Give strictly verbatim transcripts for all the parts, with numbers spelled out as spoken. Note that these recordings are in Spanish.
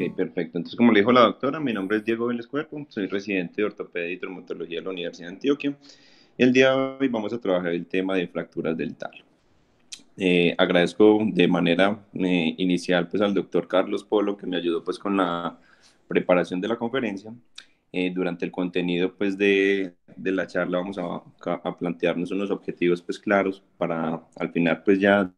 perfecto. Entonces, como le dijo la doctora, mi nombre es Diego Vélez Cuerpo, soy residente de ortopedia y traumatología de la Universidad de Antioquia. Y el día de hoy vamos a trabajar el tema de fracturas del talo. Eh, agradezco de manera eh, inicial pues al doctor Carlos Polo que me ayudó pues con la preparación de la conferencia. Eh, durante el contenido pues de, de la charla vamos a, a plantearnos unos objetivos pues claros para al final pues ya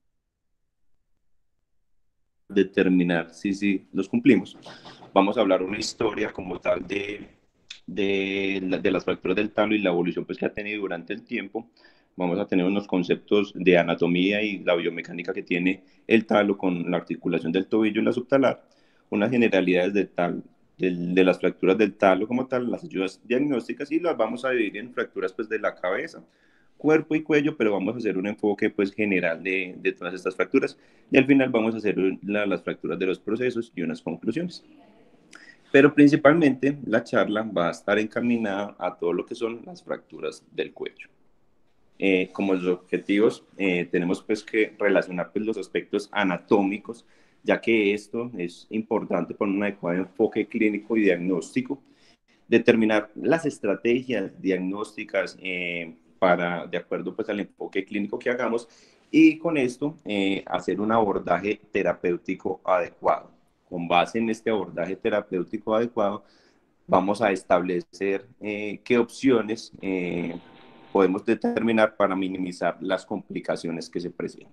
determinar si, si los cumplimos. Vamos a hablar una historia como tal de, de, de las fracturas del talo y la evolución pues, que ha tenido durante el tiempo. Vamos a tener unos conceptos de anatomía y la biomecánica que tiene el talo con la articulación del tobillo y la subtalar, unas generalidades de, tal, de, de las fracturas del talo como tal, las ayudas diagnósticas y las vamos a dividir en fracturas pues, de la cabeza, cuerpo y cuello, pero vamos a hacer un enfoque pues general de, de todas estas fracturas y al final vamos a hacer la, las fracturas de los procesos y unas conclusiones. Pero principalmente la charla va a estar encaminada a todo lo que son las fracturas del cuello. Eh, como los objetivos, eh, tenemos pues que relacionar pues, los aspectos anatómicos, ya que esto es importante para un adecuado enfoque clínico y diagnóstico, determinar las estrategias diagnósticas eh, para, de acuerdo pues, al enfoque clínico que hagamos y con esto eh, hacer un abordaje terapéutico adecuado. Con base en este abordaje terapéutico adecuado, vamos a establecer eh, qué opciones eh, podemos determinar para minimizar las complicaciones que se presentan.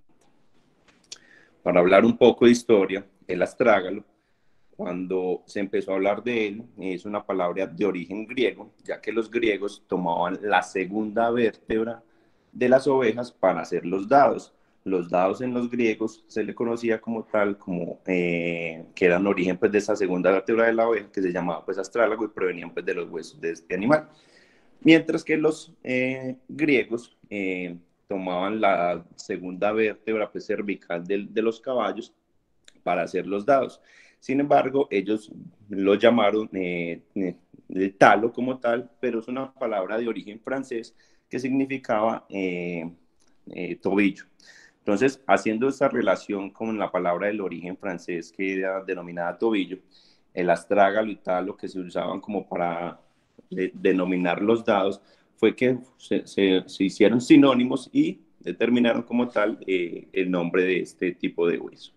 Para hablar un poco de historia, el astrágalo, cuando se empezó a hablar de él, es una palabra de origen griego, ya que los griegos tomaban la segunda vértebra de las ovejas para hacer los dados. Los dados en los griegos se le conocía como tal, como eh, que eran origen pues, de esa segunda vértebra de la oveja, que se llamaba pues astrálago y provenían pues, de los huesos de este animal. Mientras que los eh, griegos eh, tomaban la segunda vértebra pues, cervical de, de los caballos para hacer los dados. Sin embargo, ellos lo llamaron eh, eh, talo como tal, pero es una palabra de origen francés que significaba eh, eh, tobillo. Entonces, haciendo esta relación con la palabra del origen francés que era denominada tobillo, el astrágalo y talo que se usaban como para de, denominar los dados, fue que se, se, se hicieron sinónimos y determinaron como tal eh, el nombre de este tipo de hueso.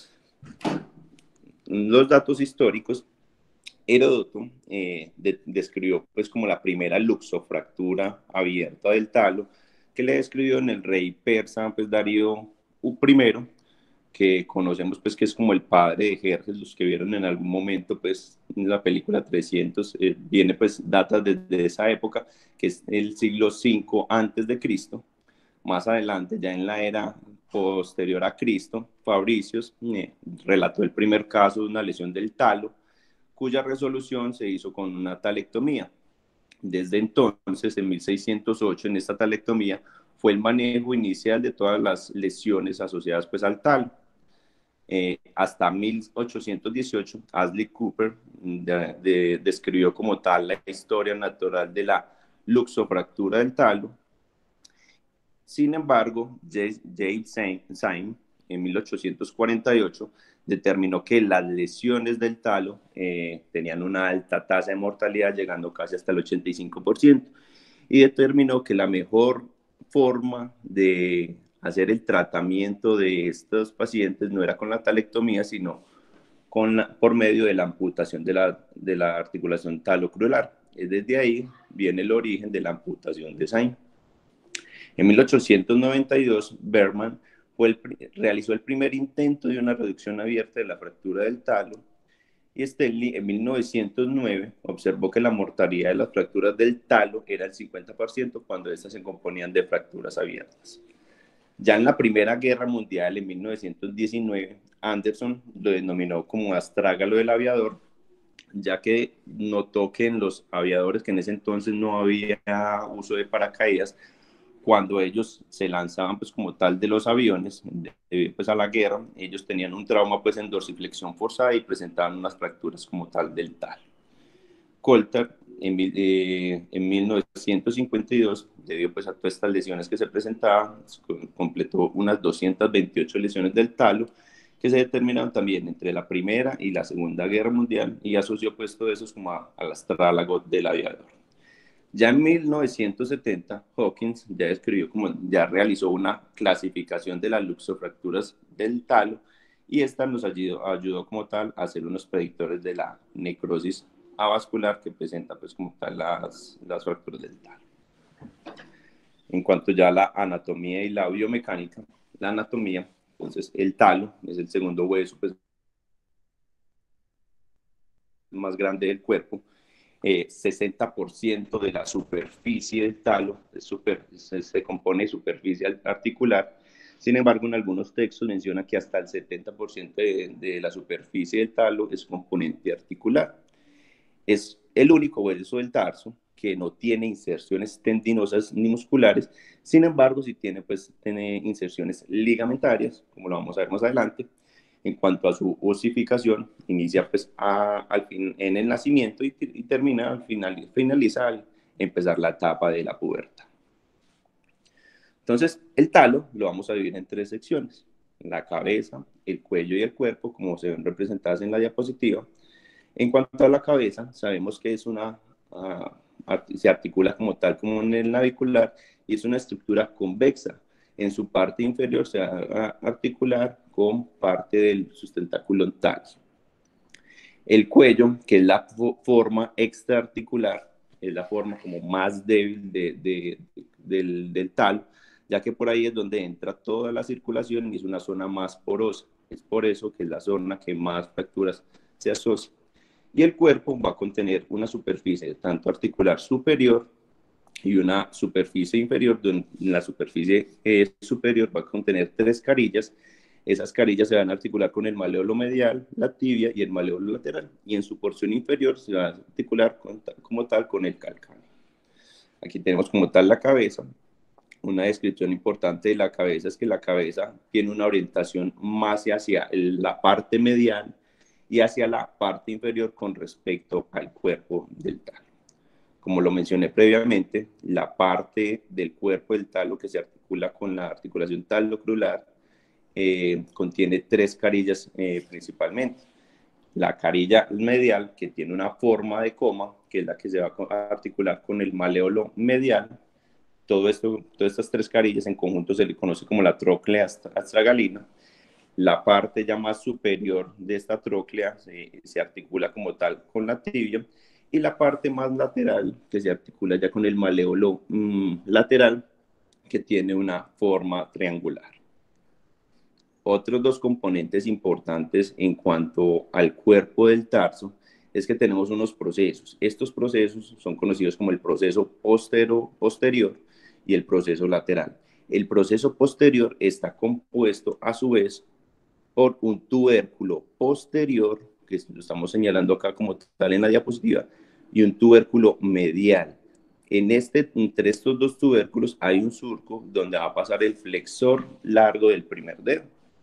Los datos históricos, Heródoto eh, de, describió pues como la primera luxofractura abierta del talo, que le describió en el rey persa pues Darío I, que conocemos pues que es como el padre de Jerjes, los que vieron en algún momento pues la película trescientos, eh, viene pues data desde esa época, que es el siglo cinco antes de Cristo. Más adelante, ya en la era posterior a Cristo, Fabricios eh, relató el primer caso de una lesión del talo, cuya resolución se hizo con una talectomía. Desde entonces, en mil seiscientos ocho, en esta talectomía, fue el manejo inicial de todas las lesiones asociadas pues, al talo. Eh, hasta mil ochocientos dieciocho, Ashley Cooper de, de, describió como tal la historia natural de la luxofractura del talo. Sin embargo, James Syme, en mil ochocientos cuarenta y ocho, determinó que las lesiones del talo eh, tenían una alta tasa de mortalidad, llegando casi hasta el ochenta y cinco por ciento, y determinó que la mejor forma de hacer el tratamiento de estos pacientes no era con la talectomía, sino con la, por medio de la amputación de la, de la articulación talocruelar. Desde ahí viene el origen de la amputación de Syme. En mil ochocientos noventa y dos, Berman fue el, realizó el primer intento de una reducción abierta de la fractura del talo y Stanley en mil novecientos nueve observó que la mortalidad de las fracturas del talo era el cincuenta por ciento cuando estas se componían de fracturas abiertas. Ya en la Primera Guerra Mundial, en mil novecientos diecinueve, Anderson lo denominó como astrágalo del aviador, ya que notó que en los aviadores, que en ese entonces no había uso de paracaídas, cuando ellos se lanzaban pues como tal de los aviones de, pues a la guerra, ellos tenían un trauma pues en dorsiflexión forzada y presentaban unas fracturas como tal del talo. Coulthard en, eh, en mil novecientos cincuenta y dos, debido pues a todas estas lesiones que se presentaban, completó unas doscientas veintiocho lesiones del talo que se determinaron también entre la Primera y la Segunda Guerra Mundial y asoció pues todo eso como a, al astrálago del aviador. Ya en mil novecientos setenta, Hawkins ya describió como, ya realizó una clasificación de las luxofracturas del talo y esta nos ayudó, ayudó como tal a hacer unos predictores de la necrosis avascular que presenta pues como tal las, las fracturas del talo. En cuanto ya a la anatomía y la biomecánica, la anatomía, entonces el talo es el segundo hueso pues, más grande del cuerpo. Eh, sesenta por ciento de la superficie del talo es super, se, se compone de superficie articular. Sin embargo, en algunos textos menciona que hasta el setenta por ciento de, de la superficie del talo es componente articular. Es el único hueso del tarso que no tiene inserciones tendinosas ni musculares. Sin embargo, sí tiene, pues, tiene inserciones ligamentarias, como lo vamos a ver más adelante. En cuanto a su osificación, inicia pues a, al fin, en el nacimiento y, y termina al final, finaliza al empezar la etapa de la pubertad. Entonces, el talo lo vamos a dividir en tres secciones: la cabeza, el cuello y el cuerpo, como se ven representadas en la diapositiva. En cuanto a la cabeza, sabemos que es una, uh, se articula como tal como en el navicular y es una estructura convexa. En su parte inferior se va a articular con parte del sustentáculo tarso. El cuello, que es la forma extraarticular, es la forma como más débil de, de, de, del, del talo, ya que por ahí es donde entra toda la circulación y es una zona más porosa. Es por eso que es la zona que más fracturas se asocia. Y el cuerpo va a contener una superficie tanto articular superior y una superficie inferior, donde la superficie eh, superior va a contener tres carillas. Esas carillas se van a articular con el maleolo medial, la tibia y el maleolo lateral, y en su porción inferior se va a articular con, como tal con el calcáneo. Aquí tenemos como tal la cabeza. Una descripción importante de la cabeza es que la cabeza tiene una orientación más hacia la parte medial y hacia la parte inferior con respecto al cuerpo del talo. Como lo mencioné previamente, la parte del cuerpo del talo que se articula con la articulación talocrular eh, contiene tres carillas eh, principalmente. La carilla medial, que tiene una forma de coma, que es la que se va a articular con el maleolo medial. Todo esto, todas estas tres carillas en conjunto se le conoce como la tróclea astragalina. La parte ya más superior de esta tróclea se, se articula como tal con la tibia, y la parte más lateral que se articula ya con el maleolo mmm, lateral, que tiene una forma triangular. Otros dos componentes importantes en cuanto al cuerpo del tarso es que tenemos unos procesos. Estos procesos son conocidos como el proceso postero, posterior y el proceso lateral. El proceso posterior está compuesto a su vez por un tubérculo posterior, que lo estamos señalando acá como tal en la diapositiva, y un tubérculo medial. En este, entre estos dos tubérculos hay un surco donde va a pasar el flexor largo del primer dedo.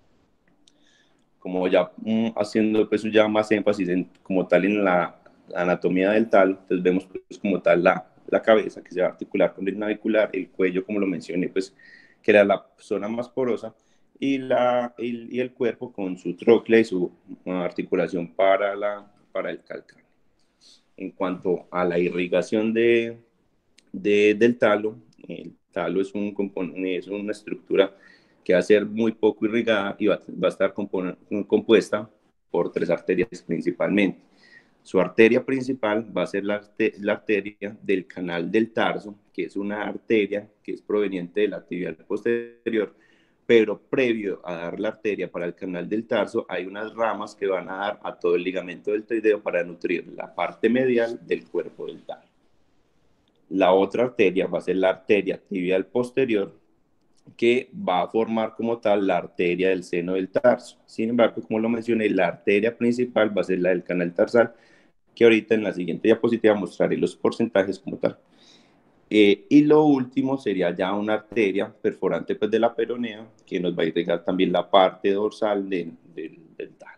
Como ya mm, haciendo pues ya más énfasis en, como tal en la, la anatomía del talo, entonces vemos pues como tal la, la cabeza que se va a articular con el navicular, el cuello como lo mencioné pues que era la zona más porosa, y, la, el, y el cuerpo con su tróclea y su uh, articulación para, la, para el calcáneo. En cuanto a la irrigación de, de, del talo, el talo es, un, es una estructura que va a ser muy poco irrigada y va, va a estar compuesta por tres arterias principalmente. Su arteria principal va a ser la, arte la arteria del canal del tarso, que es una arteria que es proveniente de la tibial posterior, pero previo a dar la arteria para el canal del tarso hay unas ramas que van a dar a todo el ligamento deltoideo para nutrir la parte medial del cuerpo del talo. La otra arteria va a ser la arteria tibial posterior, que va a formar como tal la arteria del seno del tarso. Sin embargo, como lo mencioné, la arteria principal va a ser la del canal tarsal, que ahorita en la siguiente diapositiva mostraré los porcentajes como tal. Eh, y lo último sería ya una arteria perforante pues, de la peronea, que nos va a irrigar también la parte dorsal de, de, del talo.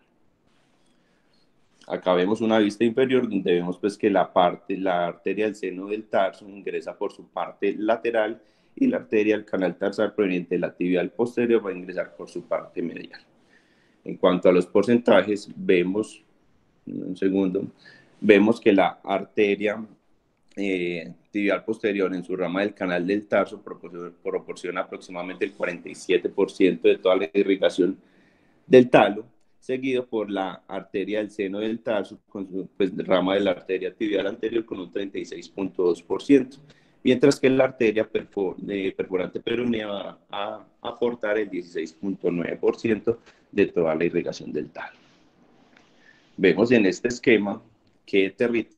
Acá vemos una vista inferior donde vemos pues, que la, parte, la arteria del seno del tarso ingresa por su parte lateral y la arteria del canal tarsal proveniente de la tibial posterior va a ingresar por su parte medial. En cuanto a los porcentajes, vemos, un segundo, vemos que la arteria eh, tibial posterior en su rama del canal del tarso proporciona, proporciona aproximadamente el cuarenta y siete por ciento de toda la irrigación del talo, seguido por la arteria del seno del tarso, con su pues, rama de la arteria tibial anterior con un treinta y seis punto dos por ciento, mientras que la arteria perfor de perforante peronea va a aportar el dieciséis punto nueve por ciento de toda la irrigación del talo. Vemos en este esquema qué territorio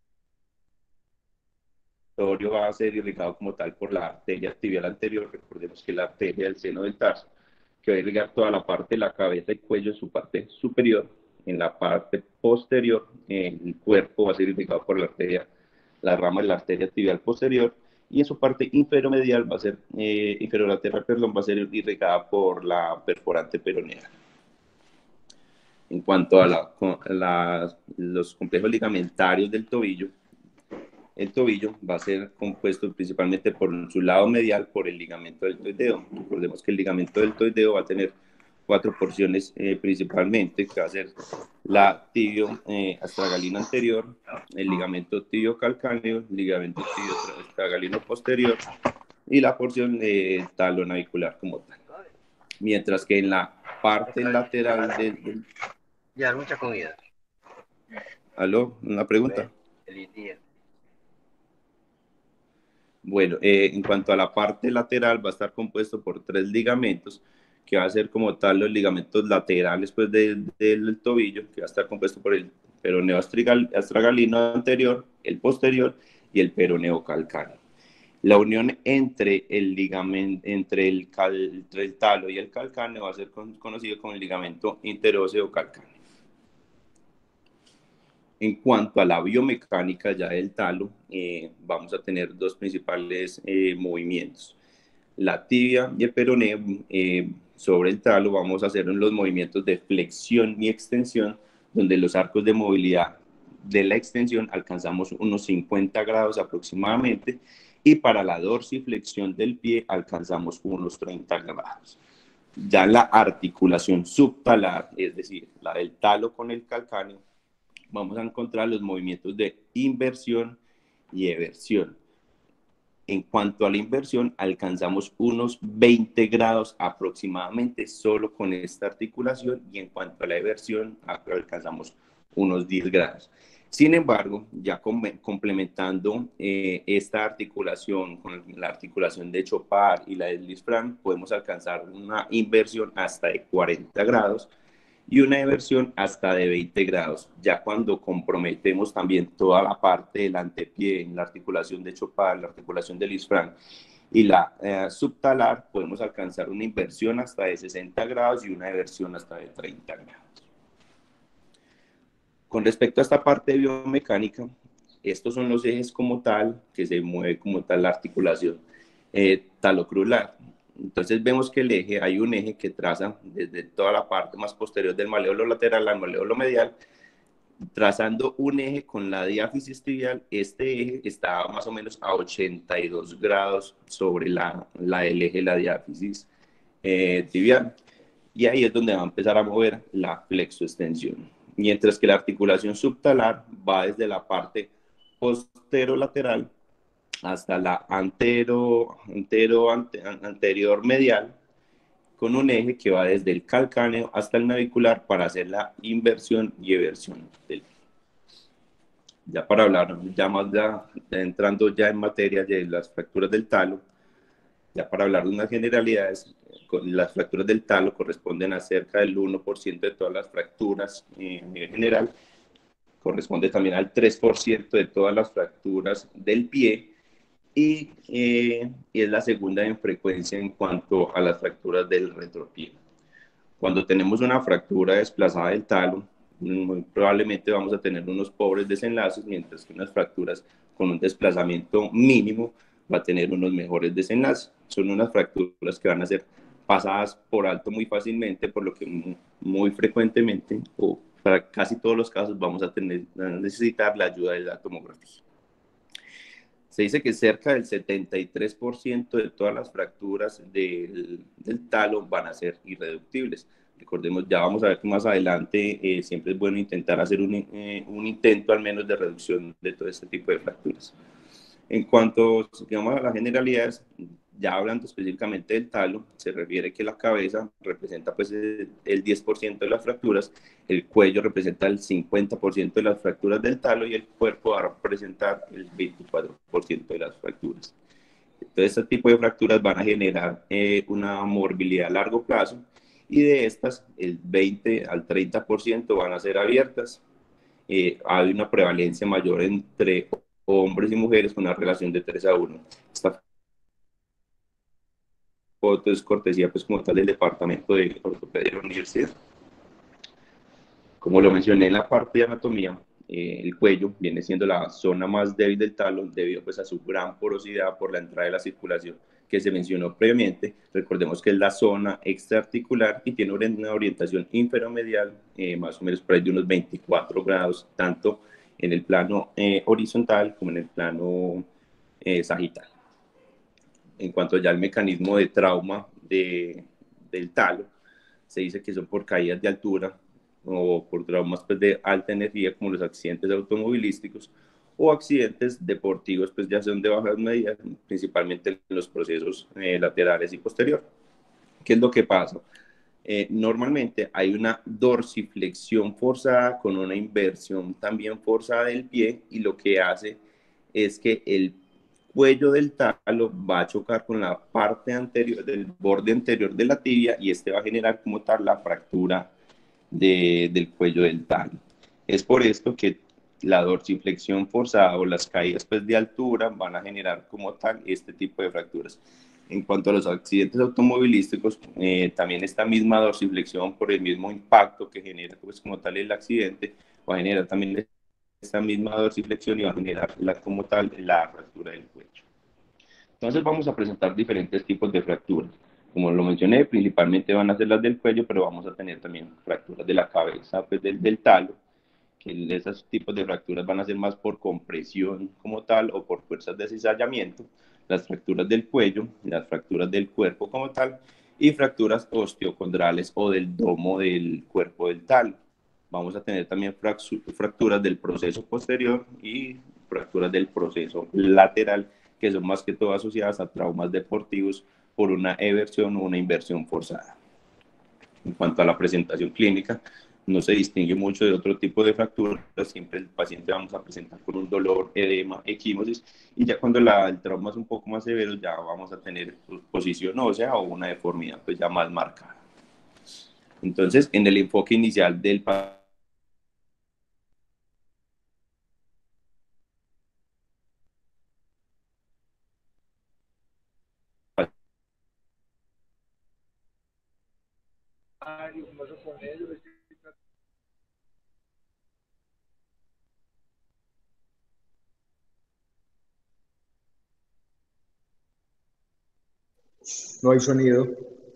va a ser irrigado como tal por la arteria tibial anterior. Recordemos que la arteria del seno del tarso, que va a irrigar toda la parte de la cabeza y cuello en su parte superior. En la parte posterior, el cuerpo va a ser irrigado por la arteria, la rama de la arteria tibial posterior, y en su parte inferomedial va a ser, eh, inferolateral, perdón, va a ser irrigada por la perforante peronea. En cuanto a la, la, los complejos ligamentarios del tobillo, el tobillo va a ser compuesto principalmente por su lado medial por el ligamento deltoideo. Recordemos que el ligamento deltoideo va a tener cuatro porciones eh, principalmente, que va a ser la tibio eh, astragalino anterior, el ligamento tibio calcáneo, el ligamento tibio astragalino posterior y la porción eh, talonavicular como tal. Mientras que en la parte lateral del... del... Ya, mucha comida. ¿Aló? ¿Una pregunta? Bueno, eh, en cuanto a la parte lateral, va a estar compuesto por tres ligamentos, que va a ser como tal los ligamentos laterales pues, de, del tobillo, que va a estar compuesto por el peroneo astragalino anterior, el posterior y el peroneo calcáneo. La unión entre el ligamento, entre el, cal, entre el talo y el calcáneo va a ser con, conocido como el ligamento interóseo calcáneo. En cuanto a la biomecánica ya del talo, eh, vamos a tener dos principales eh, movimientos. La tibia y el peroneo, eh, sobre el talo vamos a hacer los movimientos de flexión y extensión, donde los arcos de movilidad de la extensión alcanzamos unos cincuenta grados aproximadamente, y para la dorsiflexión del pie alcanzamos unos treinta grados. Ya la articulación subtalar, es decir, la del talo con el calcáneo, vamos a encontrar los movimientos de inversión y eversión. En cuanto a la inversión, alcanzamos unos veinte grados aproximadamente solo con esta articulación, y en cuanto a la eversión, alcanzamos unos diez grados. Sin embargo, ya complementando eh, esta articulación con la articulación de Chopard y la de Lisfranc, podemos alcanzar una inversión hasta de cuarenta grados, y una eversión hasta de veinte grados. Ya cuando comprometemos también toda la parte del antepié, en la articulación de Chopard, la articulación de Lisfranc y la eh, subtalar, podemos alcanzar una inversión hasta de sesenta grados y una eversión hasta de treinta grados. Con respecto a esta parte biomecánica, estos son los ejes como tal, que se mueve como tal la articulación eh, talocrular. Entonces vemos que el eje, hay un eje que traza desde toda la parte más posterior del maléolo lateral al maléolo medial, trazando un eje con la diáfisis tibial. Este eje está más o menos a ochenta y dos grados sobre la, la el eje de la diáfisis eh, tibial, y ahí es donde va a empezar a mover la flexoextensión. Mientras que la articulación subtalar va desde la parte posterolateral hasta la antero, antero, ante, anterior medial, con un eje que va desde el calcáneo hasta el navicular para hacer la inversión y eversión del pie. Ya para hablar, ya más ya, entrando ya en materia de las fracturas del talo, ya para hablar de unas generalidades, las fracturas del talo corresponden a cerca del uno por ciento de todas las fracturas eh, a nivel general, corresponde también al tres por ciento de todas las fracturas del pie, y, eh, y es la segunda en frecuencia en cuanto a las fracturas del retropié. Cuando tenemos una fractura desplazada del talo, muy probablemente vamos a tener unos pobres desenlaces, mientras que unas fracturas con un desplazamiento mínimo va a tener unos mejores desenlaces. Son unas fracturas que van a ser pasadas por alto muy fácilmente, por lo que muy, muy frecuentemente, o para casi todos los casos, vamos a, tener, a necesitar la ayuda de la tomografía. Se dice que cerca del setenta y tres por ciento de todas las fracturas del, del talo van a ser irreductibles. Recordemos, ya vamos a ver que más adelante eh, siempre es bueno intentar hacer un, eh, un intento al menos de reducción de todo este tipo de fracturas. En cuanto, digamos, a las generalidades, ya hablando específicamente del talo, se refiere que la cabeza representa pues el diez por ciento de las fracturas, el cuello representa el cincuenta por ciento de las fracturas del talo y el cuerpo va a representar el veinticuatro por ciento de las fracturas. Entonces, este tipo de fracturas van a generar eh, una morbilidad a largo plazo y de estas, el veinte al treinta por ciento van a ser abiertas. Eh, hay una prevalencia mayor entre hombres y mujeres con una relación de tres a uno. Esta foto es cortesía, pues, como tal, del Departamento de Ortopedia de la Universidad. Como lo mencioné en la parte de anatomía, eh, el cuello viene siendo la zona más débil del talón debido pues, a su gran porosidad por la entrada de la circulación que se mencionó previamente. Recordemos que es la zona extraarticular y tiene una orientación inferomedial, eh, más o menos por ahí de unos veinticuatro grados, tanto en el plano eh, horizontal como en el plano eh, sagital. En cuanto ya al mecanismo de trauma de, del talo, se dice que son por caídas de altura o por traumas pues, de alta energía como los accidentes automovilísticos o accidentes deportivos, pues ya son de bajas medidas, principalmente en los procesos eh, laterales y posterior. ¿Qué es lo que pasa? Eh, normalmente hay una dorsiflexión forzada con una inversión también forzada del pie y lo que hace es que el cuello del talo va a chocar con la parte anterior del borde anterior de la tibia y este va a generar como tal la fractura de, del cuello del talo. Es por esto que la dorsiflexión forzada o las caídas pues, de altura van a generar como tal este tipo de fracturas. En cuanto a los accidentes automovilísticos, eh, también esta misma dorsiflexión por el mismo impacto que genera pues, como tal el accidente va a generar también esta misma dorsiflexión y va a generar la, como tal la fractura del cuello. Entonces vamos a presentar diferentes tipos de fracturas. Como lo mencioné, principalmente van a ser las del cuello, pero vamos a tener también fracturas de la cabeza, pues del, del talo, que esos tipos de fracturas van a ser más por compresión como tal o por fuerzas de cizallamiento, las fracturas del cuello, las fracturas del cuerpo como tal y fracturas osteocondrales o del domo del cuerpo del talo. Vamos a tener también fracturas del proceso posterior y fracturas del proceso lateral, que son más que todo asociadas a traumas deportivos por una eversión o una inversión forzada. En cuanto a la presentación clínica, no se distingue mucho de otro tipo de fracturas, siempre el paciente vamos a presentar con un dolor, edema, equimosis, y ya cuando la, el trauma es un poco más severo, ya vamos a tener posición ósea o una deformidad pues ya más marcada. Entonces, en el enfoque inicial del paciente, No hay sonido.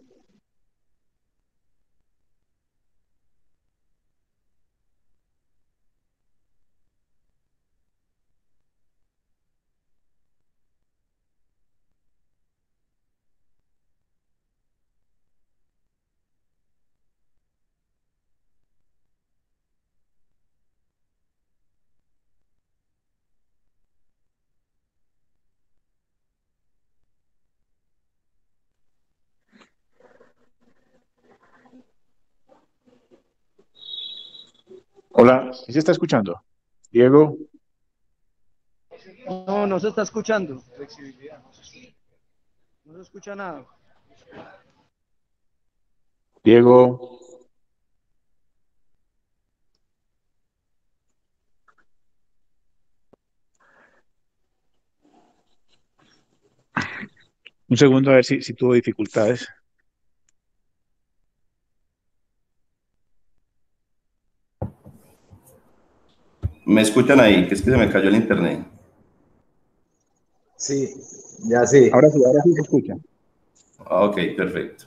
Hola, ¿sí se está escuchando? Diego, No, no se está escuchando. Flexibilidad, no se escucha. No se escucha nada. Diego, un segundo a ver si, si tuvo dificultades. ¿me escuchan ahí? Que es que se me cayó el internet. Sí, ya sí. Ahora sí, ahora sí se escucha. Ah, ok, perfecto.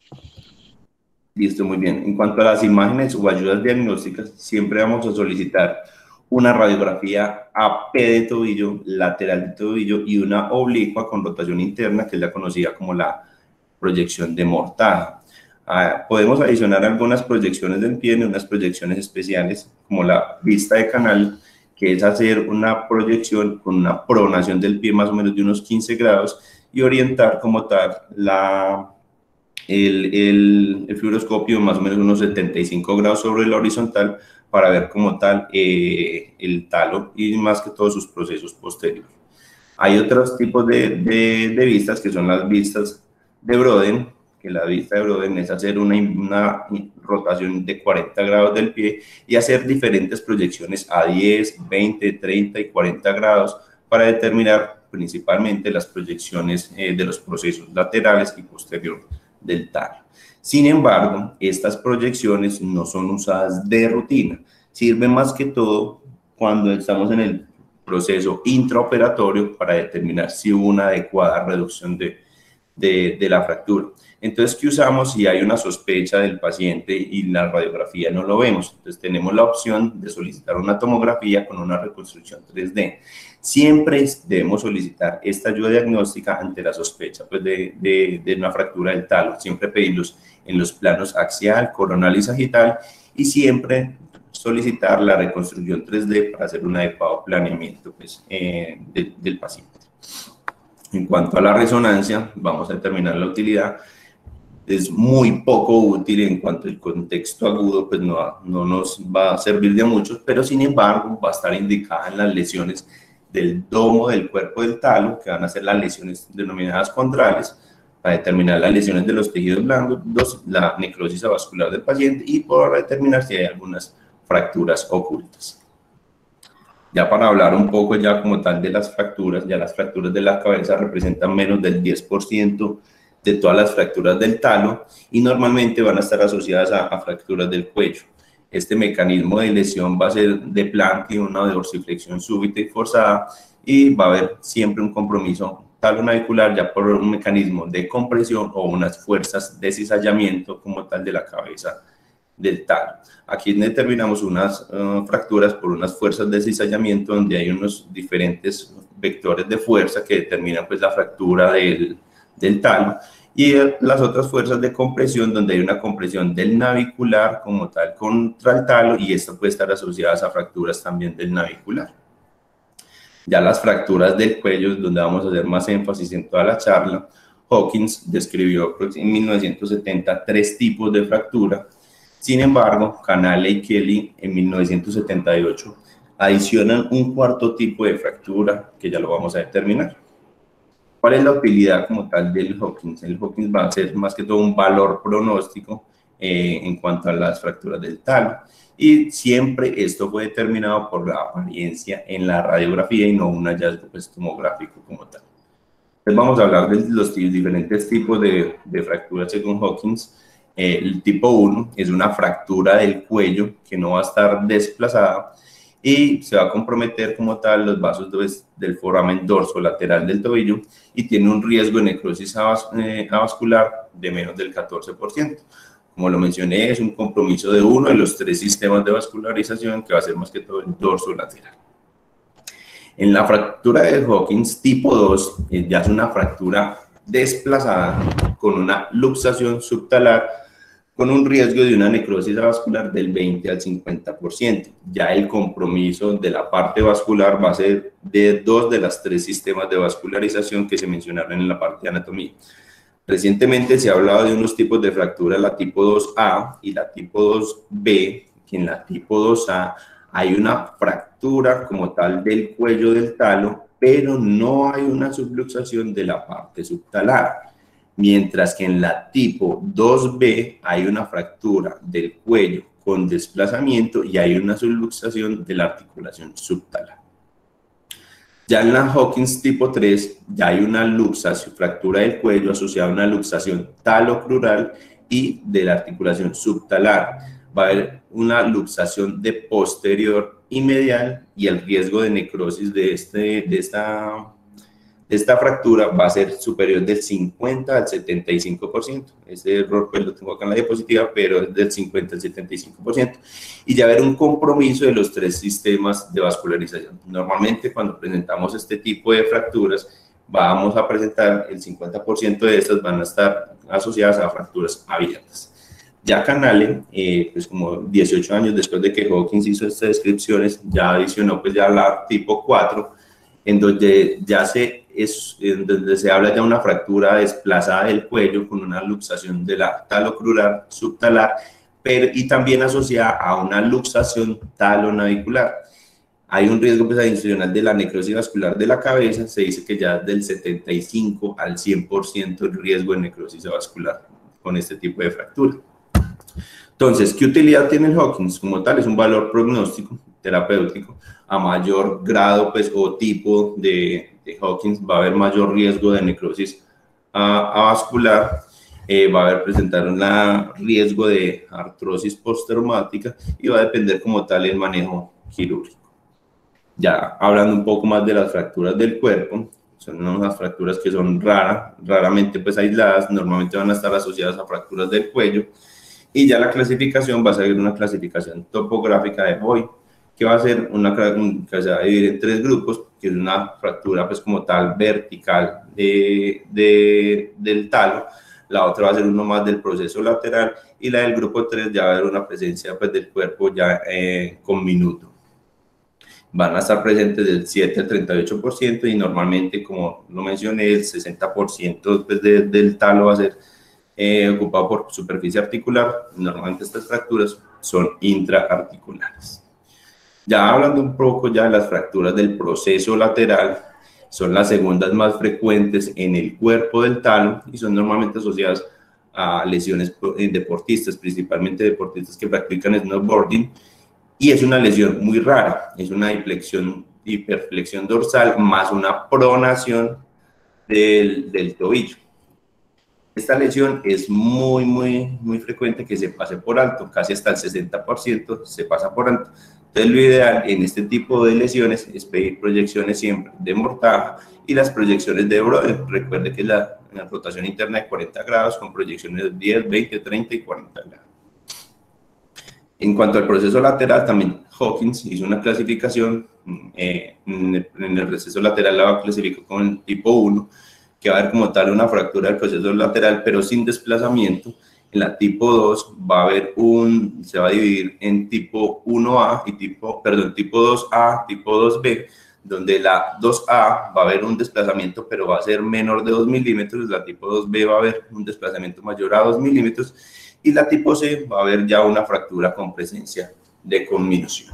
Listo, muy bien. En cuanto a las imágenes o ayudas diagnósticas, siempre vamos a solicitar una radiografía A P de tobillo, lateral de tobillo y una oblicua con rotación interna, que es la conocida como la proyección de Mortaja. Ah, podemos adicionar algunas proyecciones del pie, unas proyecciones especiales como la vista de canal, que es hacer una proyección con una pronación del pie más o menos de unos quince grados y orientar como tal la, el, el, el fibroscopio más o menos unos setenta y cinco grados sobre el horizontal para ver como tal eh, el talo y más que todos sus procesos posteriores. Hay otros tipos de, de, de vistas que son las vistas de Broden, que la vista de Broden es hacer una, una rotación de cuarenta grados del pie y hacer diferentes proyecciones a diez, veinte, treinta y cuarenta grados para determinar principalmente las proyecciones eh, de los procesos laterales y posteriores del talo. Sin embargo, estas proyecciones no son usadas de rutina, sirven más que todo cuando estamos en el proceso intraoperatorio para determinar si hubo una adecuada reducción de, de, de la fractura. Entonces, ¿qué usamos si hay una sospecha del paciente y la radiografía no lo vemos? Entonces, tenemos la opción de solicitar una tomografía con una reconstrucción tres D. Siempre debemos solicitar esta ayuda diagnóstica ante la sospecha pues, de, de, de una fractura del talo. Siempre pedirlos en los planos axial, coronal y sagital y siempre solicitar la reconstrucción tres D para hacer un adecuado planeamiento pues, eh, de, del paciente. En cuanto a la resonancia, vamos a determinar la utilidad. Es muy poco útil en cuanto al contexto agudo, pues no, no nos va a servir de mucho, pero sin embargo va a estar indicada en las lesiones del domo del cuerpo del talo, que van a ser las lesiones denominadas condrales, para determinar las lesiones de los tejidos blandos, la necrosis avascular del paciente y para determinar si hay algunas fracturas ocultas. Ya para hablar un poco ya como tal de las fracturas, ya las fracturas de la cabeza representan menos del diez por ciento de todas las fracturas del talo y normalmente van a estar asociadas a, a fracturas del cuello. Este mecanismo de lesión va a ser de plantio, una dorsiflexión súbita y forzada y va a haber siempre un compromiso talonavicular ya por un mecanismo de compresión o unas fuerzas de cizallamiento como tal de la cabeza del talo. Aquí determinamos unas uh, fracturas por unas fuerzas de cizallamiento donde hay unos diferentes vectores de fuerza que determinan pues la fractura del, del talo y las otras fuerzas de compresión donde hay una compresión del navicular como tal contra el talo y esto puede estar asociada a fracturas también del navicular. Ya las fracturas del cuello, donde vamos a hacer más énfasis en toda la charla, Hawkins describió en mil novecientos setenta tres tipos de fractura. Sin embargo, Canale y Kelly en mil novecientos setenta y ocho adicionan un cuarto tipo de fractura que ya lo vamos a determinar. ¿Cuál es la utilidad como tal del Hawkins? El Hawkins va a ser más que todo un valor pronóstico eh, en cuanto a las fracturas del talo y siempre esto fue determinado por la apariencia en la radiografía y no un hallazgo pues, tomográfico como tal. Entonces vamos a hablar de los diferentes tipos de, de fracturas según Hawkins. Eh, el tipo uno es una fractura del cuello que no va a estar desplazada y se va a comprometer como tal los vasos de, del foramen dorso lateral del tobillo y tiene un riesgo de necrosis avas, eh, avascular de menos del catorce por ciento. Como lo mencioné, es un compromiso de uno de los tres sistemas de vascularización que va a ser más que todo el dorso lateral. En la fractura de Hawkins tipo dos eh, ya es una fractura desplazada con una luxación subtalar con un riesgo de una necrosis avascular del veinte al cincuenta por ciento. Ya el compromiso de la parte vascular va a ser de dos de las tres sistemas de vascularización que se mencionaron en la parte de anatomía. Recientemente se ha hablado de unos tipos de fractura, la tipo dos A y la tipo dos B, que en la tipo dos A hay una fractura como tal del cuello del talo, pero no hay una subluxación de la parte subtalar. Mientras que en la tipo dos B hay una fractura del cuello con desplazamiento y hay una subluxación de la articulación subtalar. Ya en la Hawkins tipo tres ya hay una luxación, fractura del cuello asociada a una luxación talocrural y de la articulación subtalar. Va a haber una luxación de posterior y medial y el riesgo de necrosis de, este, de esta de esta fractura va a ser superior del cincuenta al setenta y cinco por ciento. Ese error pues lo tengo acá en la diapositiva, pero es del cincuenta al setenta y cinco por ciento. Y ya ver un compromiso de los tres sistemas de vascularización. Normalmente cuando presentamos este tipo de fracturas, vamos a presentar el cincuenta por ciento de estas van a estar asociadas a fracturas abiertas. Ya Canale, eh, pues como dieciocho años después de que Hawkins hizo estas descripciones, ya adicionó pues ya la tipo cuatro, en donde ya se, es, en donde se habla de una fractura desplazada del cuello con una luxación de la talocrural subtalar, pero, y también asociada a una luxación talonavicular. Hay un riesgo pues, adicional de la necrosis vascular de la cabeza, se dice que ya del setenta y cinco al cien por ciento el riesgo de necrosis vascular con este tipo de fractura. Entonces, ¿qué utilidad tiene el Hawkins? Como tal, es un valor prognóstico, terapéutico. A mayor grado pues, o tipo de, de Hawkins va a haber mayor riesgo de necrosis avascular, eh, va a haber presentar un riesgo de artrosis postraumática y va a depender como tal el manejo quirúrgico. Ya hablando un poco más de las fracturas del cuerpo, son unas fracturas que son raras, raramente pues aisladas, normalmente van a estar asociadas a fracturas del cuello, y ya la clasificación va a ser una clasificación topográfica de Boyd, que va a ser una que se va a dividir en tres grupos, que es una fractura pues como tal vertical de, de, del talo, la otra va a ser uno más del proceso lateral, y la del grupo tres ya va a haber una presencia pues del cuerpo ya eh, con minuto. Van a estar presentes del siete al treinta y ocho por ciento y normalmente, como lo mencioné, el sesenta por ciento pues, de, del talo va a ser eh, ocupado por superficie articular. Normalmente estas fracturas son intraarticulares. Ya hablando un poco ya de las fracturas del proceso lateral, son las segundas más frecuentes en el cuerpo del talo y son normalmente asociadas a lesiones en deportistas, principalmente deportistas que practican snowboarding. Y es una lesión muy rara, es una hiperflexión, hiperflexión dorsal más una pronación del, del tobillo. Esta lesión es muy, muy, muy frecuente que se pase por alto, casi hasta el sesenta por ciento se pasa por alto. Entonces lo ideal en este tipo de lesiones es pedir proyecciones siempre de mortaja y las proyecciones de Brodel. Recuerde que la, la rotación interna de cuarenta grados con proyecciones de diez, veinte, treinta y cuarenta grados. En cuanto al proceso lateral, también Hawkins hizo una clasificación, eh, en, el, en el proceso lateral la clasificó con el tipo uno, que va a haber como tal una fractura del proceso lateral, pero sin desplazamiento. En la tipo dos va a haber un, se va a dividir en tipo uno A y tipo, perdón, tipo dos A, tipo dos B, donde la dos A va a haber un desplazamiento, pero va a ser menor de dos milímetros, la tipo dos B va a haber un desplazamiento mayor a dos milímetros, y la tipo C va a haber ya una fractura con presencia de conminución.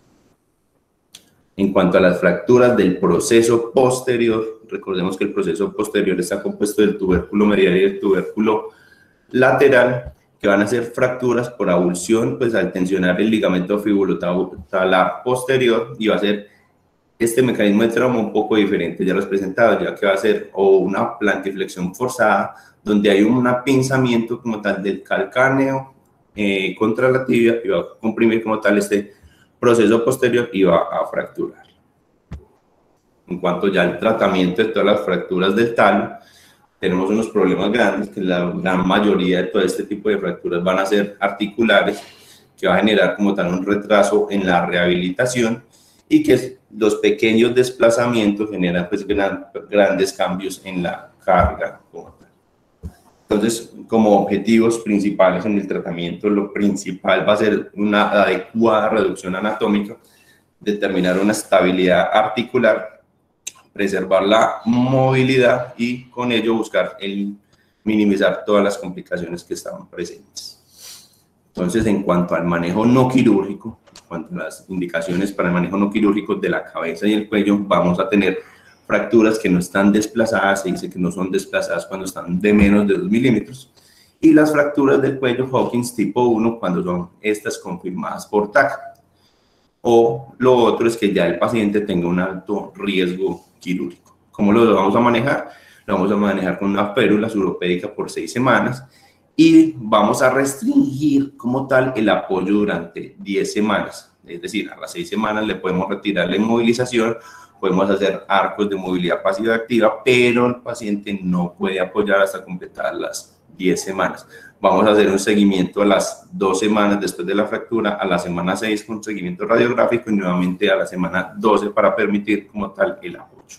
En cuanto a las fracturas del proceso posterior, recordemos que el proceso posterior está compuesto del tubérculo medial y del tubérculo lateral, que van a ser fracturas por avulsión, pues al tensionar el ligamento fibulotalar posterior, y va a ser este mecanismo de trauma un poco diferente, ya lo he presentado, ya que va a ser o una plantiflexión forzada, donde hay un apinzamiento como tal del calcáneo eh, contra la tibia y va a comprimir como tal este proceso posterior y va a fracturar. En cuanto ya al tratamiento de todas las fracturas del talo, tenemos unos problemas grandes, que la gran mayoría de todo este tipo de fracturas van a ser articulares, que va a generar como tal un retraso en la rehabilitación y que los pequeños desplazamientos generan pues gran, grandes cambios en la carga como tal. Entonces, como objetivos principales en el tratamiento, lo principal va a ser una adecuada reducción anatómica, determinar una estabilidad articular, preservar la movilidad y con ello buscar el minimizar todas las complicaciones que estaban presentes. Entonces, en cuanto al manejo no quirúrgico, en cuanto a las indicaciones para el manejo no quirúrgico de la cabeza y el cuello, vamos a tener fracturas que no están desplazadas, se dice que no son desplazadas cuando están de menos de dos milímetros, y las fracturas del cuello Hawkins tipo uno cuando son estas confirmadas por T A C. O lo otro es que ya el paciente tenga un alto riesgo quirúrgico. ¿Cómo lo vamos a manejar? Lo vamos a manejar con una férula suropédica por seis semanas y vamos a restringir como tal el apoyo durante diez semanas. Es decir, a las seis semanas le podemos retirar la inmovilización, podemos hacer arcos de movilidad pasiva activa, pero el paciente no puede apoyar hasta completar las diez semanas. Vamos a hacer un seguimiento a las dos semanas después de la fractura, a la semana seis con seguimiento radiográfico y nuevamente a la semana doce para permitir como tal el apoyo.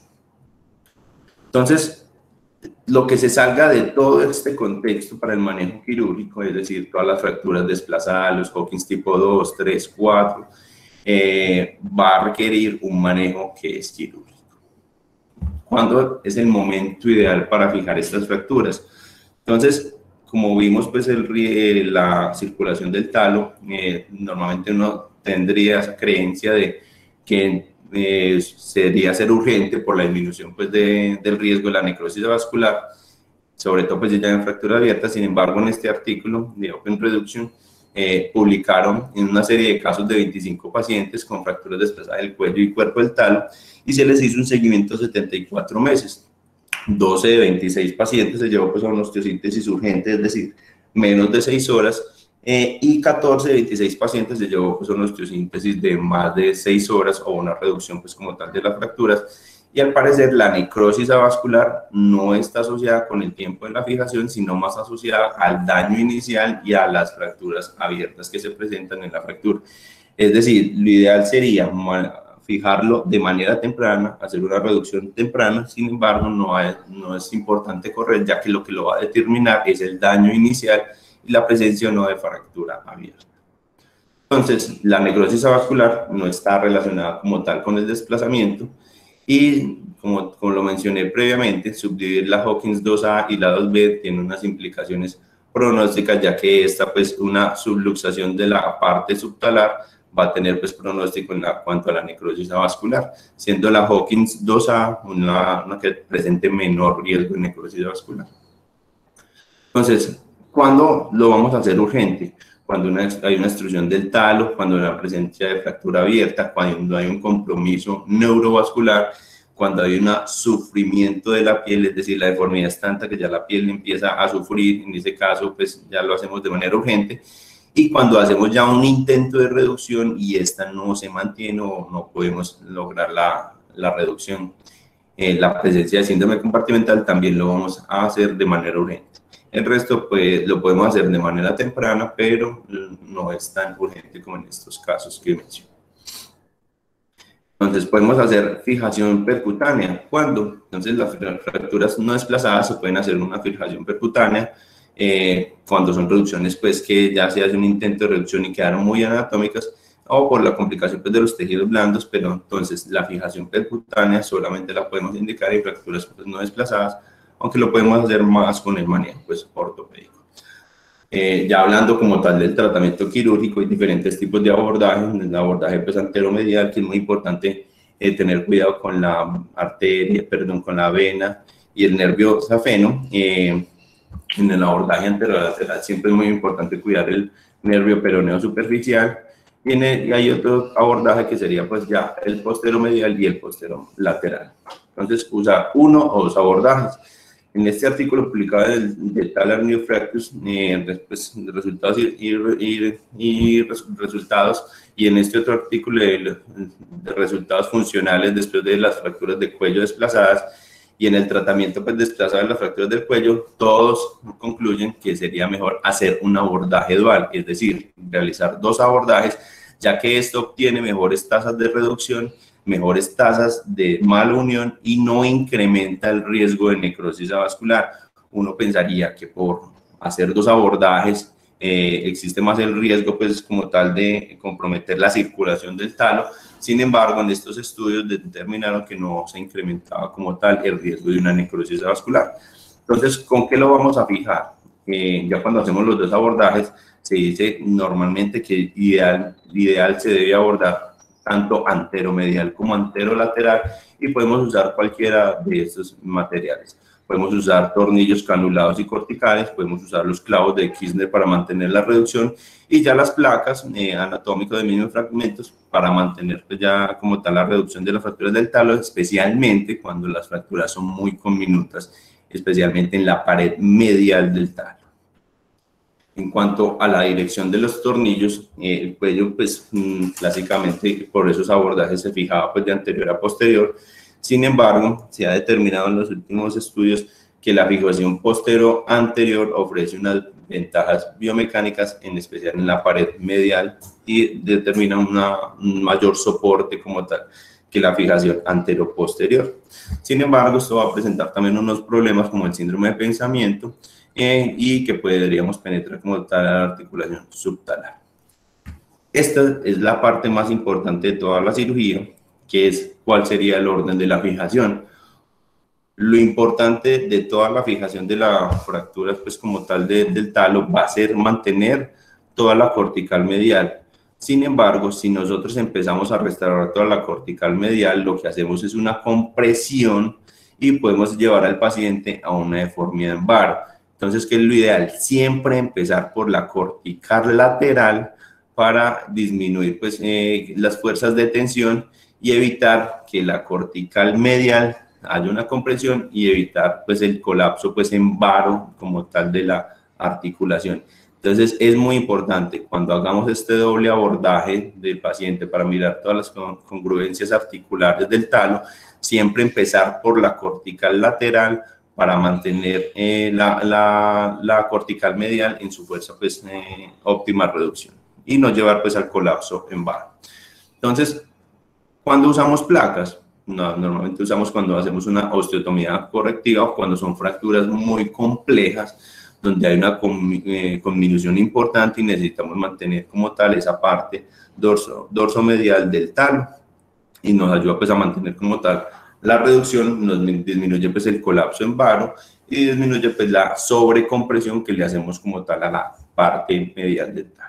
Entonces, lo que se salga de todo este contexto para el manejo quirúrgico, es decir, todas las fracturas desplazadas, los Hawkins tipo dos, tres, cuatro, eh, va a requerir un manejo que es quirúrgico. ¿Cuándo es el momento ideal para fijar estas fracturas? Entonces, como vimos, pues el, eh, la circulación del talo, eh, normalmente uno tendría esa creencia de que Eh, sería ser urgente por la disminución pues, de, del riesgo de la necrosis vascular, sobre todo pues, ya en fractura abierta. Sin embargo, en este artículo de Open Reduction eh, publicaron en una serie de casos de veinticinco pacientes con fracturas desplazadas del cuello y cuerpo del talo y se les hizo un seguimiento de setenta y cuatro meses. doce de veintiséis pacientes se llevó pues, a una osteosíntesis urgente, es decir, menos de seis horas. Eh, y catorce de veintiséis pacientes se llevó pues, una osteosíntesis de más de seis horas o una reducción pues, como tal de las fracturas. Y al parecer la necrosis avascular no está asociada con el tiempo de la fijación, sino más asociada al daño inicial y a las fracturas abiertas que se presentan en la fractura. Es decir, lo ideal sería fijarlo de manera temprana, hacer una reducción temprana. Sin embargo, no, hay, no es importante correr, ya que lo que lo va a determinar es el daño inicial y la presencia o no de fractura abierta. Entonces, la necrosis avascular no está relacionada como tal con el desplazamiento y, como, como lo mencioné previamente, subdividir la Hawkins dos A y la dos B tiene unas implicaciones pronósticas, ya que esta, pues, una subluxación de la parte subtalar va a tener pues, pronóstico en la, cuanto a la necrosis avascular, siendo la Hawkins dos A una, una que presente menor riesgo de necrosis avascular. Entonces, ¿cuándo lo vamos a hacer urgente? Cuando una, hay una extrusión del talo, cuando hay una presencia de fractura abierta, cuando hay un compromiso neurovascular, cuando hay un sufrimiento de la piel, es decir, la deformidad es tanta que ya la piel empieza a sufrir. En ese caso, pues ya lo hacemos de manera urgente. Y cuando hacemos ya un intento de reducción y esta no se mantiene o no podemos lograr la, la reducción, eh, la presencia de síndrome compartimental, también lo vamos a hacer de manera urgente. El resto, pues, lo podemos hacer de manera temprana, pero no es tan urgente como en estos casos que mencioné. Entonces, podemos hacer fijación percutánea. ¿Cuándo? Entonces, las fracturas no desplazadas se pueden hacer una fijación percutánea eh, cuando son reducciones, pues, que ya se hace un intento de reducción y quedaron muy anatómicas, o por la complicación pues, de los tejidos blandos, pero entonces la fijación percutánea solamente la podemos indicar en fracturas pues, no desplazadas, aunque lo podemos hacer más con el manejo pues, ortopédico. Eh, ya hablando como tal del tratamiento quirúrgico, hay diferentes tipos de abordaje. El abordaje pues, anteromedial, que es muy importante eh, tener cuidado con la arteria, perdón, con la vena y el nervio safeno. Eh, en el abordaje anterolateral siempre es muy importante cuidar el nervio peroneo superficial. Y, en el, y hay otro abordaje que sería pues ya el posteromedial y el posterolateral. Entonces, usar uno o dos abordajes. En este artículo publicado del, del Talar New Fractures, eh, pues, resultados y, y, y resultados, y en este otro artículo de, de resultados funcionales después de las fracturas de cuello desplazadas, y en el tratamiento pues, desplazado de las fracturas del cuello, todos concluyen que sería mejor hacer un abordaje dual, es decir, realizar dos abordajes, ya que esto obtiene mejores tasas de reducción, mejores tasas de mala unión y no incrementa el riesgo de necrosis avascular. Uno pensaría que por hacer dos abordajes eh, existe más el riesgo pues como tal de comprometer la circulación del talo. Sin embargo, en estos estudios determinaron que no se incrementaba como tal el riesgo de una necrosis avascular. Entonces, ¿con qué lo vamos a fijar? Eh, ya cuando hacemos los dos abordajes, se dice normalmente que ideal, ideal se debe abordar tanto anteromedial como anterolateral, y podemos usar cualquiera de estos materiales. Podemos usar tornillos canulados y corticales, podemos usar los clavos de Kirchner para mantener la reducción, y ya las placas eh, anatómicas de mínimos fragmentos para mantener pues, ya como tal la reducción de las fracturas del talo, especialmente cuando las fracturas son muy conminutas, especialmente en la pared medial del talo. En cuanto a la dirección de los tornillos, eh, el cuello, pues, mmm, clásicamente, por esos abordajes se fijaba, pues, de anterior a posterior. Sin embargo, se ha determinado en los últimos estudios que la fijación posterior-anterior ofrece unas ventajas biomecánicas, en especial en la pared medial, y determina una, un mayor soporte como tal que la fijación antero-posterior. Sin embargo, esto va a presentar también unos problemas como el síndrome de pensamiento, eh, y que podríamos penetrar como tal a la articulación subtalar. Esta es la parte más importante de toda la cirugía, que es cuál sería el orden de la fijación. Lo importante de toda la fijación de la fractura, pues como tal de, del talo, va a ser mantener toda la cortical medial. Sin embargo, si nosotros empezamos a restaurar toda la cortical medial, lo que hacemos es una compresión y podemos llevar al paciente a una deformidad en varo. Entonces, ¿qué es lo ideal? Siempre empezar por la cortical lateral para disminuir, pues, eh, las fuerzas de tensión y evitar que la cortical medial haya una compresión y evitar, pues, el colapso, pues, en varo como tal de la articulación. Entonces, es muy importante cuando hagamos este doble abordaje del paciente para mirar todas las congruencias articulares del talo, siempre empezar por la cortical lateral para mantener eh, la, la, la cortical medial en su fuerza, pues, eh, óptima reducción y no llevar, pues, al colapso en varo. Entonces, cuando usamos placas, no, normalmente usamos cuando hacemos una osteotomía correctiva o cuando son fracturas muy complejas, donde hay una eh, conminución importante y necesitamos mantener como tal esa parte dorso, dorso medial del talo, y nos ayuda, pues, a mantener como tal la reducción, nos disminuye, pues, el colapso en varo y disminuye, pues, la sobrecompresión que le hacemos como tal a la parte medial del talo.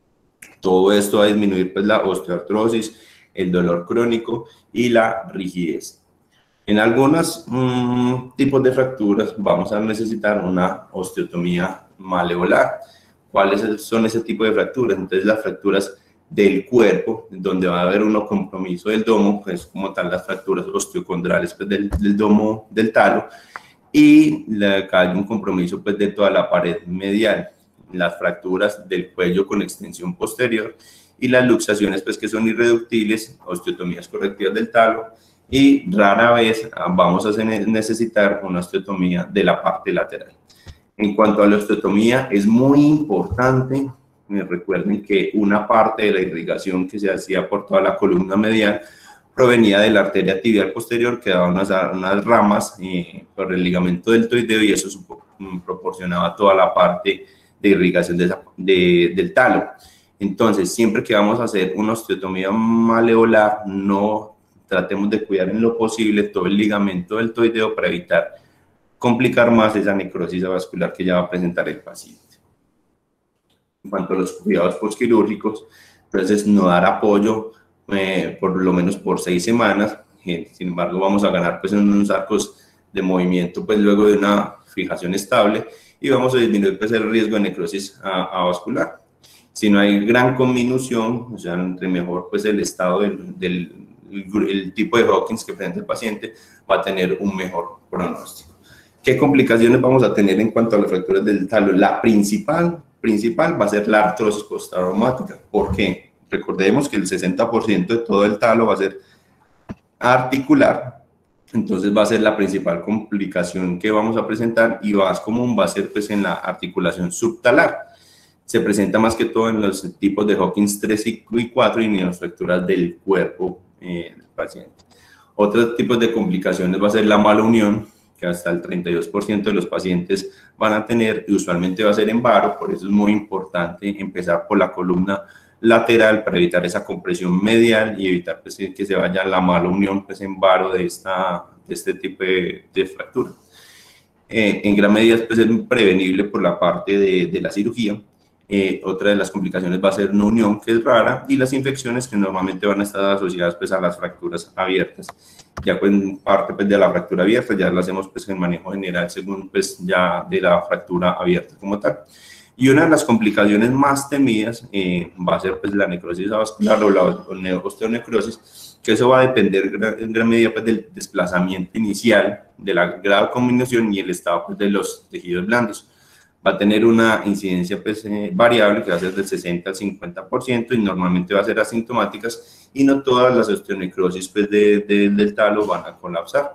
Todo esto va a disminuir, pues, la osteoartrosis, el dolor crónico y la rigidez. En algunos mmm, tipos de fracturas vamos a necesitar una osteotomía maleolar. ¿Cuáles son ese tipo de fracturas? Entonces, las fracturas del cuerpo, donde va a haber un compromiso del domo, pues como tal las fracturas osteocondrales, pues, del, del domo del talo, y la, hay un compromiso, pues, de toda la pared medial, las fracturas del cuello con extensión posterior y las luxaciones, pues, que son irreductibles, osteotomías correctivas del talo, y rara vez vamos a necesitar una osteotomía de la parte lateral. En cuanto a la osteotomía, es muy importante, recuerden que una parte de la irrigación que se hacía por toda la columna medial provenía de la arteria tibial posterior, que daba unas, unas ramas eh, por el ligamento deltoideo, y eso proporcionaba toda la parte de irrigación de esa, de, del talo. Entonces, siempre que vamos a hacer una osteotomía maleolar, no tratemos de cuidar en lo posible todo el ligamento deltoideo para evitar complicar más esa necrosis vascular que ya va a presentar el paciente. En cuanto a los cuidados postquirúrgicos, entonces no dar apoyo eh, por lo menos por seis semanas. Eh, sin embargo, vamos a ganar, pues, en unos arcos de movimiento, pues, luego de una fijación estable, y vamos a disminuir, pues, el riesgo de necrosis avascular. Si no hay gran conminución, o sea, entre mejor, pues, el estado del, del el, el tipo de Hawkins que presenta el paciente, va a tener un mejor pronóstico. ¿Qué complicaciones vamos a tener en cuanto a las fracturas del talo? La principal, principal va a ser la artrosis postraumática. ¿Por qué? Recordemos que el sesenta por ciento de todo el talo va a ser articular, entonces va a ser la principal complicación que vamos a presentar, y más común va a ser, pues, en la articulación subtalar. Se presenta más que todo en los tipos de Hawkins tres y cuatro y en las fracturas del cuerpo eh, del paciente. Otros tipos de complicaciones va a ser la mala unión, que hasta el treinta y dos por ciento de los pacientes van a tener, y usualmente va a ser en varo. Por eso es muy importante empezar por la columna lateral para evitar esa compresión medial y evitar, pues, que se vaya la mala unión, pues, en varo de, esta, de este tipo de, de fractura. Eh, en gran medida, pues, es prevenible por la parte de, de la cirugía. Eh, otra de las complicaciones va a ser una unión, que es rara, y las infecciones, que normalmente van a estar asociadas, pues, a las fracturas abiertas. Ya, pues, parte, pues, de la fractura abierta ya lo hacemos, pues, en manejo general según, pues, ya de la fractura abierta como tal. Y una de las complicaciones más temidas eh, va a ser, pues, la necrosis avascular o la osteonecrosis, que eso va a depender en gran medida, pues, del desplazamiento inicial, de la grado de conminución y el estado, pues, de los tejidos blandos. va a tener una incidencia pues, eh, variable que va a ser del sesenta al cincuenta por ciento y normalmente va a ser asintomáticas y no todas las osteonecrosis pues, de, de, del talo van a colapsar.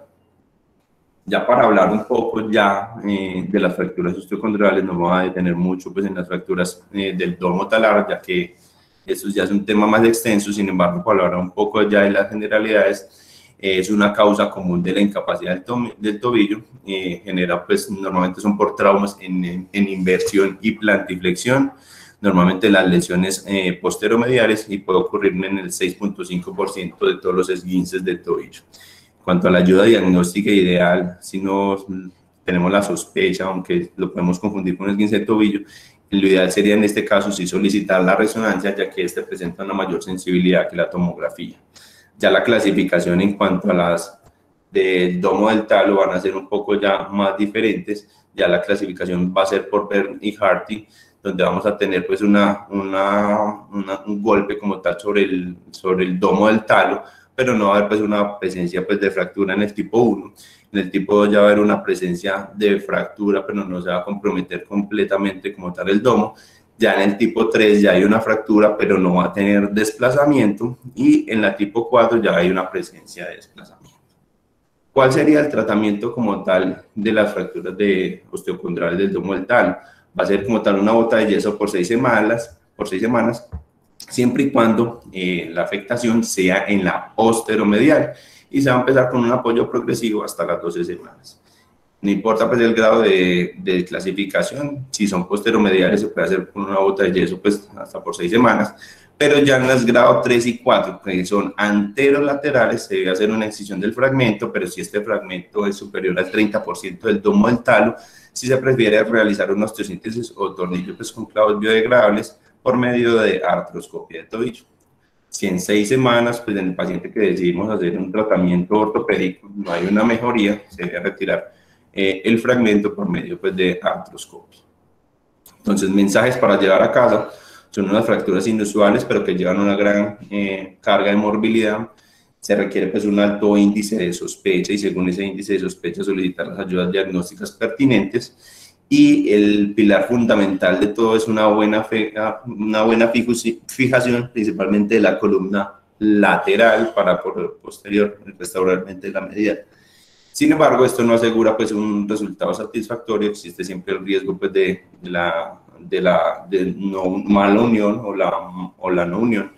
Ya para hablar un poco ya eh, de las fracturas osteocondriales, no me voy a detener mucho pues, en las fracturas eh, del domo talar, ya que eso ya es un tema más extenso. Sin embargo, para hablar un poco ya de las generalidades, es una causa común de la incapacidad del, to del tobillo, eh, genera pues normalmente son por traumas en, en, en inversión y plantiflexión, normalmente las lesiones eh, posteromediales y puede ocurrir en el seis punto cinco por ciento de todos los esguinces del tobillo. En cuanto a la ayuda diagnóstica ideal, si no tenemos la sospecha, aunque lo podemos confundir con esguince de tobillo, lo ideal sería en este caso sí solicitar la resonancia, ya que este presenta una mayor sensibilidad que la tomografía. Ya la clasificación en cuanto a las del domo del talo van a ser un poco ya más diferentes. Ya la clasificación va a ser por Bern y Harty, donde vamos a tener pues una, una, una, un golpe como tal sobre el, sobre el domo del talo, pero no va a haber pues una presencia pues de fractura en el tipo uno. En el tipo dos ya va a haber una presencia de fractura, pero no se va a comprometer completamente como tal el domo. Ya en el tipo tres ya hay una fractura, pero no va a tener desplazamiento. Y en la tipo cuatro ya hay una presencia de desplazamiento. ¿Cuál sería el tratamiento como tal de las fracturas de osteocondrales del domo del talo? Va a ser como tal una bota de yeso por seis semanas, por seis semanas siempre y cuando eh, la afectación sea en la posteromedial. Y se va a empezar con un apoyo progresivo hasta las doce semanas. No importa pues el grado de, de clasificación, si son posteromediales se puede hacer con una bota de yeso pues hasta por seis semanas, pero ya en los grados tres y cuatro, que son anterolaterales, se debe hacer una excisión del fragmento, pero si este fragmento es superior al treinta por ciento del domo del talo, si se prefiere realizar una osteosíntesis o tornillo pues con clavos biodegradables por medio de artroscopia de tobillo. Si en seis semanas, pues en el paciente que decidimos hacer un tratamiento ortopédico no hay una mejoría, se debe retirar eh, el fragmento por medio pues, de artroscopia. Entonces, mensajes para llevar a casa: son unas fracturas inusuales, pero que llevan una gran eh, carga de morbilidad. Se requiere pues, un alto índice de sospecha y según ese índice de sospecha solicitar las ayudas diagnósticas pertinentes. Y el pilar fundamental de todo es una buena, fe, una buena fijación, principalmente de la columna lateral para por posterior restaurarmente la medial. Sin embargo, esto no asegura pues, un resultado satisfactorio. Existe siempre el riesgo pues, de, de la, de la de no, mala unión o la, o la no unión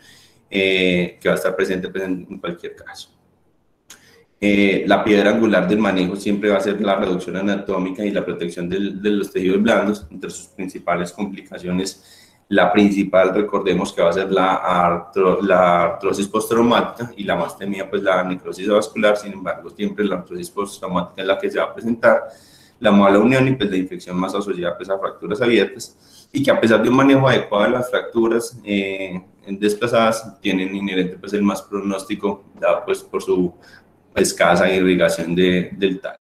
eh, que va a estar presente pues, en, en cualquier caso. Eh, la piedra angular del manejo siempre va a ser la reducción anatómica y la protección del, de los tejidos blandos. Entre sus principales complicaciones, la principal, recordemos que va a ser la, artro, la artrosis postraumática y la más temida, pues la necrosis vascular. Sin embargo, siempre la artrosis postraumática es la que se va a presentar, la mala unión y pues la infección más asociada pues, a fracturas abiertas, y que a pesar de un manejo adecuado de las fracturas eh, desplazadas, tienen inherente pues, el más pronóstico dado pues, por su escasa irrigación de, del talo.